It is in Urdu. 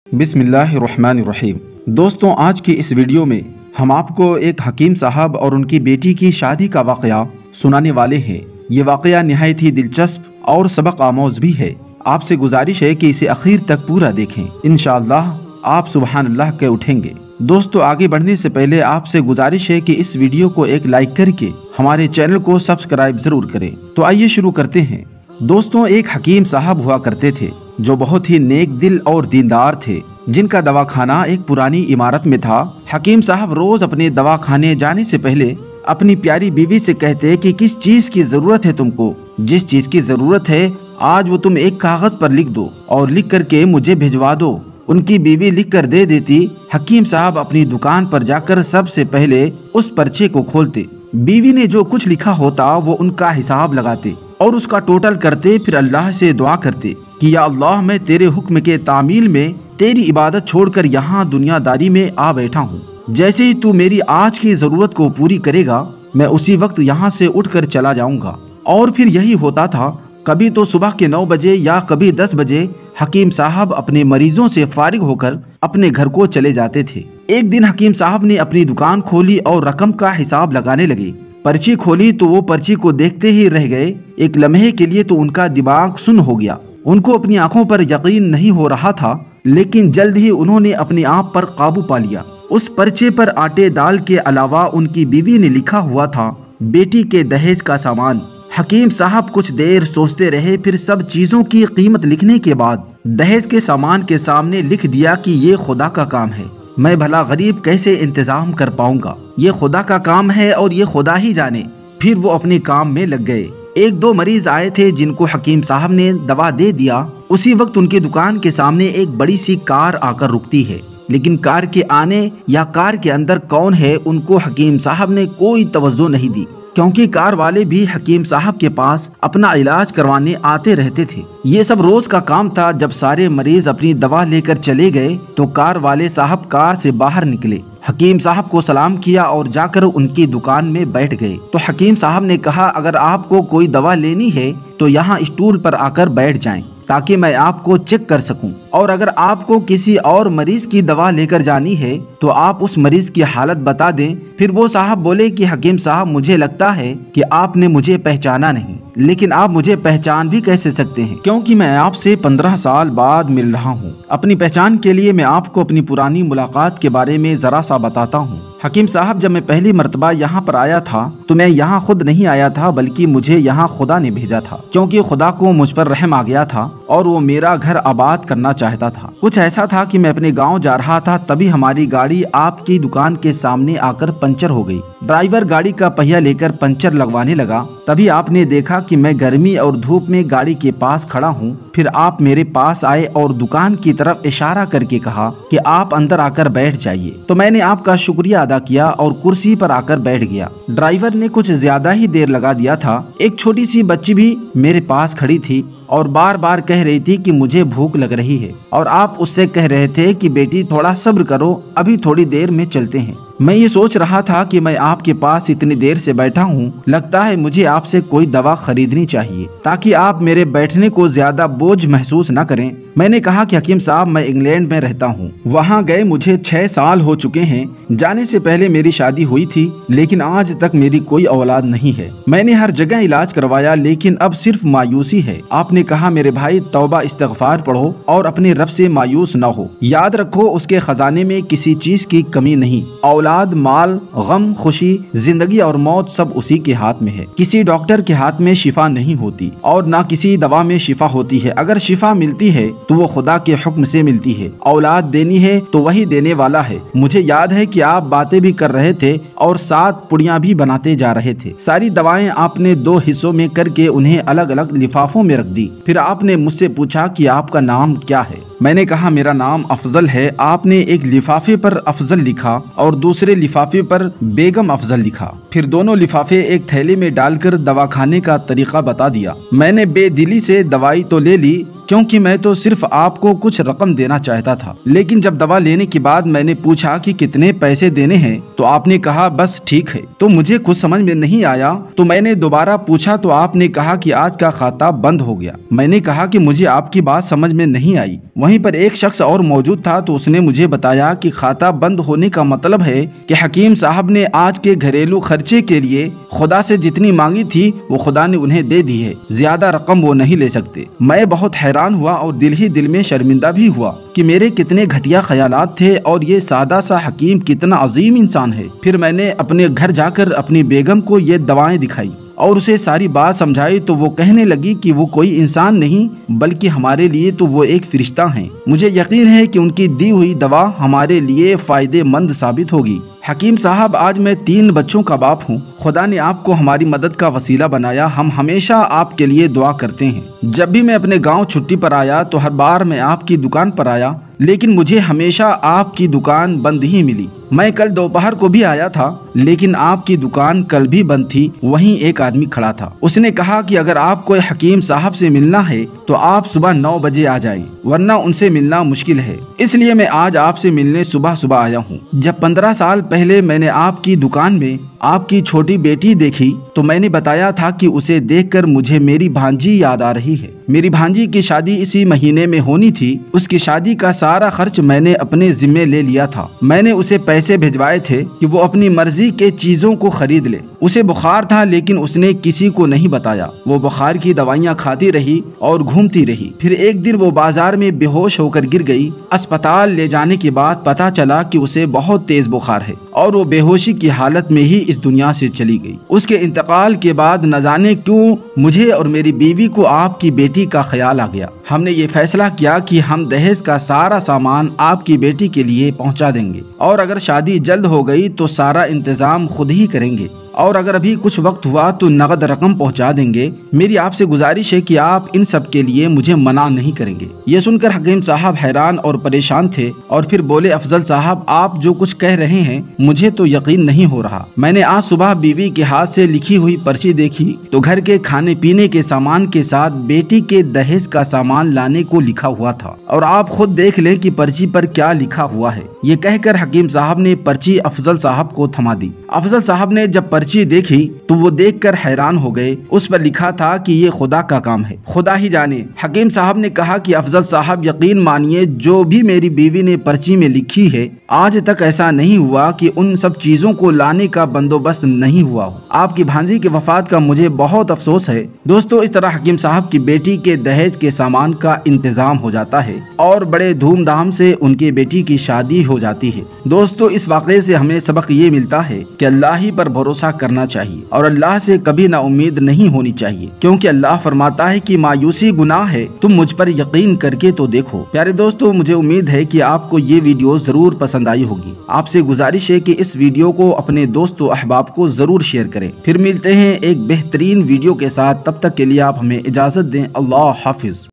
بسم اللہ الرحمن الرحیم۔ دوستوں، آج کی اس ویڈیو میں ہم آپ کو ایک حکیم صاحب اور ان کی بیٹی کی شادی کا واقعہ سنانے والے ہیں۔ یہ واقعہ نہایت ہی دلچسپ اور سبق آموز بھی ہے۔ آپ سے گزارش ہے کہ اسے اخیر تک پورا دیکھیں، انشاءاللہ آپ سبحان اللہ کے اٹھیں گے۔ دوستو، آگے بڑھنے سے پہلے آپ سے گزارش ہے کہ اس ویڈیو کو ایک لائک کر کے ہمارے چینل کو سبسکرائب ضرور کریں۔ تو آئیے شروع کرتے ہیں۔ دوستوں، ایک حکیم صاحب ہوا کرتے تھے جو بہت ہی نیک دل اور دیندار تھے، جن کا دواخانہ ایک پرانی عمارت میں تھا۔ حکیم صاحب روز اپنے دواخانے جانے سے پہلے اپنی پیاری بیوی سے کہتے کہ کس چیز کی ضرورت ہے تم کو، جس چیز کی ضرورت ہے آج وہ تم ایک کاغذ پر لکھ دو اور لکھ کر کے مجھے بھجوا دو۔ ان کی بیوی لکھ کر دے دیتی۔ حکیم صاحب اپنی دکان پر جا کر سب سے پہلے اس پرچے کو کھولتے، بیوی نے جو کچھ لکھا ہوتا وہ ان کا حساب لگاتے اور اس کا ٹوٹل کرتے، پھر اللہ سے دعا کرتے کہ یا اللہ، میں تیرے حکم کے تعمیل میں تیری عبادت چھوڑ کر یہاں دنیا داری میں آ بیٹھا ہوں۔ جیسے ہی تو میری آج کی ضرورت کو پوری کرے گا میں اسی وقت یہاں سے اٹھ کر چلا جاؤں گا۔ اور پھر یہی ہوتا تھا۔ کبھی تو صبح کے 9 بجے یا کبھی 10 بجے حکیم صاحب اپنے مریضوں سے فارغ ہو کر اپنے گھر کو چلے جاتے تھے۔ ایک دن حکیم صاحب نے اپنی دکان کھولی اور رقم کا حساب لگانے لگے۔ پرچی کھولی تو وہ پرچی کو دیکھتے ہی رہ گئے۔ ایک لمحے کے لیے تو ان کا دماغ سن ہو گیا، ان کو اپنی آنکھوں پر یقین نہیں ہو رہا تھا، لیکن جلد ہی انہوں نے اپنے آپ پر قابو پا لیا۔ اس پرچے پر آٹے دال کے علاوہ ان کی بیوی نے لکھا ہوا تھا بیٹی کے دہیج کا سامان۔ حکیم صاحب کچھ دیر سوچتے رہے، پھر سب چیزوں کی قیمت لکھنے کے بعد دہیج کے سامان کے سامنے لکھ دیا کہ یہ خدا کا کام ہے، میں بھلا غریب کیسے انتظام کر پاؤں گا، یہ خدا کا کام ہے اور یہ خدا ہی جانے۔ پھر وہ اپنے کام میں لگ گئے۔ 1-2 مریض آئے تھے جن کو حکیم صاحب نے دوا دے دیا۔ اسی وقت ان کی دکان کے سامنے ایک بڑی سی کار آ کر رکتی ہے، لیکن کار کے آنے یا کار کے اندر کون ہے ان کو حکیم صاحب نے کوئی توجہ نہیں دی، کیونکہ کار والے بھی حکیم صاحب کے پاس اپنا علاج کروانے آتے رہتے تھے۔ یہ سب روز کا کام تھا۔ جب سارے مریض اپنی دوا لے کر چلے گئے تو کار والے صاحب کار سے باہر نکلے، حکیم صاحب کو سلام کیا اور جا کر ان کی دکان میں بیٹھ گئے۔ تو حکیم صاحب نے کہا، اگر آپ کو کوئی دوا لینی ہے تو یہاں اسٹول پر آ کر بیٹھ جائیں تاکہ میں آپ کو چیک کر سکوں، اور اگر آپ کو کسی اور مریض کی دوا لے کر جانی ہے تو آپ اس مریض کی حالت بتا دیں۔ پھر وہ صاحب بولے کہ حکیم صاحب، مجھے لگتا ہے کہ آپ نے مجھے پہچانا نہیں، لیکن آپ مجھے پہچان بھی کیسے سکتے ہیں، کیونکہ میں آپ سے 15 سال بعد مل رہا ہوں۔ اپنی پہچان کے لیے میں آپ کو اپنی پرانی ملاقات کے بارے میں ذرا سا بتاتا ہوں۔ حکیم صاحب، جب میں پہلی مرتبہ یہاں پر آیا تھا تو میں یہاں خود نہیں آیا تھا، بلکہ مجھے یہاں خدا نے بھیجا تھا، کیونکہ خدا کو مجھ پر رحم آ گیا تھا اور وہ میرا گھر آباد کرنا چاہتا تھا۔ کچھ ایسا تھا کہ میں اپنے گاؤں جا رہا تھا، تبھی ہماری گاڑی آپ کی دکان کے سامنے آ کر پنچر ہو گئی۔ ڈرائیور گاڑی کا پہیہ لے کر پنچر لگوانے لگا، تبھی آپ نے دیکھا کہ میں گرمی اور دھوپ میں گاڑی کے پاس کھڑا ہوں۔ پھر آپ میرے پاس آئے اور دکان کی طرف اشارہ کر کے کہا کہ آپ اندر آ کر بیٹھ جائیے۔ تو میں نے آپ کا شکریہ ادا کیا اور کرسی پر آ کر بیٹھ گیا۔ ڈرائیور نے کچھ زیادہ ہی دیر لگا دیا تھا۔ ایک چھوٹی سی بچی بھی میرے پاس کھڑی تھی اور بار بار کہہ رہی تھی کہ مجھے بھوک لگ رہی ہے، اور آپ اس سے کہہ رہے تھے کہ بیٹی تھوڑا صبر کرو، ابھی تھوڑی دیر میں چلتے ہیں۔ میں یہ سوچ رہا تھا کہ میں آپ کے پاس اتنی دیر سے بیٹھا ہوں، لگتا ہے مجھے آپ سے کوئی دوا خریدنی چاہیے تاکہ آپ میرے بیٹھنے کو زیادہ بوجھ محسوس نہ کریں۔ میں نے کہا کہ حکیم صاحب، میں انگلینڈ میں رہتا ہوں، وہاں گئے مجھے 6 سال ہو چکے ہیں، جانے سے پہلے میری شادی ہوئی تھی، لیکن آج تک میری کوئی اولاد نہیں ہے۔ میں نے ہر جگہ علاج کروایا لیکن اب صرف مایوسی ہے۔ آپ نے کہا، میرے بھائی، توبہ استغفار پڑھو اور اپنے رب سے مایوس نہ ہو، یاد رکھو اس کے خزانے میں کسی چیز کی کمی نہیں، اولاد، مال، غم، خوشی، زندگی اور موت سب اسی کے ہاتھ میں ہے۔ کسی ڈاکٹر کے ہاتھ میں شفا نہیں ہوتی اور نہ کسی دوا میں شفا ہوتی ہے۔ اگر شفا ملتی ہے تو وہ خدا کے حکم سے ملتی ہے، اولاد دینی ہے تو وہی دینے والا ہے۔ مجھے یاد ہے کہ آپ باتیں بھی کر رہے تھے اور 7 پڑیاں بھی بناتے جا رہے تھے۔ ساری دوائیں آپ نے 2 حصوں میں کر کے انہیں الگ الگ لفافوں میں رکھ دی۔ پھر آپ نے مجھ سے پوچھا کہ آپ کا نام کیا ہے۔ میں نے کہا، میرا نام افضل ہے۔ آپ نے ایک لفافے پر افضل لکھا اور دوسرے لفافے پر بیگم افضل لکھا۔ پھر دونوں لفافے ایک تھیلے میں ڈال کر دوا کھانے کا طریقہ بتا دیا۔ میں نے بے دلی سے دوائی تو لے لی، کیونکہ میں تو صرف آپ کو کچھ رقم دینا چاہتا تھا، لیکن جب دوا لینے کے بعد میں نے پوچھا کہ کتنے پیسے دینے ہیں تو آپ نے کہا بس ٹھیک ہے۔ تو مجھے کچھ سمجھ میں نہیں آیا تو میں نے دوبارہ پوچھا تو آپ نے کھا کہ آج کا کھاتا بند ہو گیا۔ میں نے کہا کہ مجھے آپ کی بات سمجھ میں نہیں آئی۔ वहीं पर एक शख्स और मौजूद था, तो उसने मुझे बताया कि खाता बंद होने का मतलब है कि हकीम साहब ने आज के घरेलू खर्चे के लिए खुदा से जितनी मांगी थी वो खुदा ने उन्हें दे दी है, ज्यादा रकम वो नहीं ले सकते। मैं बहुत हैरान हुआ और दिल ही दिल में शर्मिंदा भी हुआ कि मेरे कितने घटिया ख्यालात थे और ये सादा सा हकीम कितना अजीम इंसान है। फिर मैंने अपने घर जाकर अपनी बेगम को ये दवाएं दिखाई और उसे सारी बात समझाई, तो वो कहने लगी कि वो कोई इंसान नहीं बल्कि हमारे लिए तो वो एक फरिश्ता हैं। मुझे यकीन है कि उनकी दी हुई दवा हमारे लिए फायदेमंद साबित होगी। हकीम साहब, आज मैं 3 बच्चों का बाप हूँ। खुदा ने आपको हमारी मदद का वसीला बनाया। हम हमेशा आपके लिए दुआ करते हैं। जब भी मैं अपने गांव छुट्टी पर आया तो हर बार मैं आपकी दुकान पर आया, लेकिन मुझे हमेशा आपकी दुकान बंद ही मिली। मैं कल दोपहर को भी आया था, लेकिन आपकी दुकान कल भी बंद थी। वहीं एक आदमी खड़ा था। उसने कहा कि अगर आपको हकीम साहब से मिलना है तो आप सुबह 9 बजे आ जाएं, वरना उनसे मिलना मुश्किल है। इसलिए मैं आज आपसे मिलने सुबह सुबह आया हूँ। जब 15 साल पहले मैंने आपकी दुकान में आपकी छोटी बेटी देखी तो मैंने बताया था कि उसे देखकर मुझे मेरी भांजी याद आ रही है। मेरी भांजी की शादी इसी महीने में होनी थी। उसकी शादी का सारा खर्च मैंने अपने जिम्मे ले लिया था। मैंने उसे पैसे भिजवाए थे कि वो अपनी मर्जी के चीजों को खरीद ले। उसे बुखार था, लेकिन उसने किसी को नहीं बताया। वो बुखार की दवाइयाँ खाती रही और घूमती रही। फिर एक दिन वो बाजार में बेहोश होकर गिर गई। अस्पताल ले जाने के बाद पता चला कि उसे बहुत तेज बुखार है और वो बेहोशी की हालत में ही इस दुनिया से चली गई। उसके इंतकाल के बाद न जाने क्यों मुझे और मेरी बीवी को आपकी बेटी का ख्याल आ गया। हमने ये फैसला किया कि हम दहेज का सारा सामान आपकी बेटी के लिए पहुंचा देंगे और अगर शादी जल्द हो गई तो सारा इंतजाम खुद ही करेंगे और अगर अभी कुछ वक्त हुआ तो नगद रकम पहुंचा देंगे। मेरी आपसे गुजारिश है कि आप इन सब के लिए मुझे मना नहीं करेंगे। ये सुनकर हकीम साहब हैरान और परेशान थे और फिर बोले, अफजल साहब, आप जो कुछ कह रहे हैं मुझे तो यकीन नहीं हो रहा। मैंने आज सुबह बीवी के हाथ से लिखी हुई पर्ची देखी तो घर के खाने पीने के सामान के साथ बेटी के दहेज का सामान लाने को लिखा हुआ था और आप खुद देख लें कि पर्ची पर क्या लिखा हुआ है। ये कहकर हकीम साहब ने पर्ची अफजल साहब को थमा दी। अफजल साहब ने जब पर्ची देखी तो वो देखकर हैरान हो गए। उस पर लिखा था कि ये खुदा का काम है, खुदा ही जाने। हकीम साहब ने कहा कि अफजल साहब, यकीन मानिए जो भी मेरी बीवी ने पर्ची में लिखी है आज तक ऐसा नहीं हुआ कि उन सब चीजों को लाने का बंदोबस्त नहीं हुआ हो। आपकी भांजी की वफात का मुझे बहुत अफसोस है। दोस्तों, इस तरह हकीम साहब की बेटी के दहेज के सामान का इंतजाम हो जाता है और बड़े धूमधाम से उनकी बेटी की शादी हो जाती है। दोस्तों, इस वाक़े से हमें सबक ये मिलता है कि अल्लाह ही पर भरोसा करना चाहिए और अल्लाह से कभी ना उम्मीद नहीं होनी चाहिए, क्योंकि अल्लाह फरमाता है कि मायूसी गुनाह है, तुम मुझ पर यकीन करके तो देखो। प्यारे दोस्तों, मुझे उम्मीद है कि आपको ये वीडियो जरूर पसंद आई होगी। आपसे गुजारिश है कि इस वीडियो को अपने दोस्तों अहबाब को जरूर शेयर करें। फिर मिलते हैं एक बेहतरीन वीडियो के साथ, तब तक के लिए आप हमें इजाजत दें। अल्लाह हाफिज।